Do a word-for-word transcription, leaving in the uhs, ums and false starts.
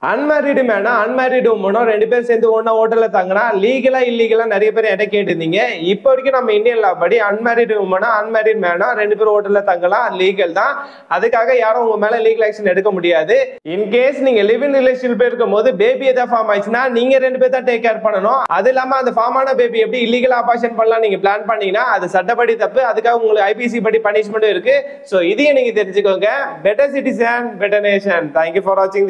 Unmarried மேனா unmarried உமனும் ரெண்டு பேரும் சேர்ந்து ஒன்னா ஹோட்டல்ல தங்கினா லீகலா இல்லீகலா நிறைய பேர் என்கிட்ட கேட்டிருந்தீங்க. இப்போ வரைக்கும் நம்ம இந்தியன் லா படி அன்மேரிடு உமனா அன்மேரிட் மேனா ரெண்டு பேரும் ஹோட்டல்ல தங்கலாம், லீகல் தான். அதுக்காக யாரும் உங்க மேல லீகல் ஆக்ஷன் எடுக்க முடியாது. இன்கேஸ் நீங்க லிவ் இன் ரிலேஷன்ஷிப் இருக்கும் போது பேபி ஏதாவது ஃபார்ம் ஆயிடுச்சுன்னா நீங்க ரெண்டு பேர் தான் டேக் கேர் பண்ணணும். அது இல்லாம அந்த ஃபார்மான பேபி எப்படி இல்லீகலா அபார்ஷன் பண்ணலாம் நீங்க பிளான் பண்ணீங்கன்னா அது சட்டப்படி தப்பு. அதுக்காக உங்களுக்கு ஐபிசி படி பனிஷ்மெண்ட் இருக்கு. சோ இதையும் நீங்க தெரிஞ்சுக்கோங்க. Better citizen better nation. Thank you for வாட்சிங்.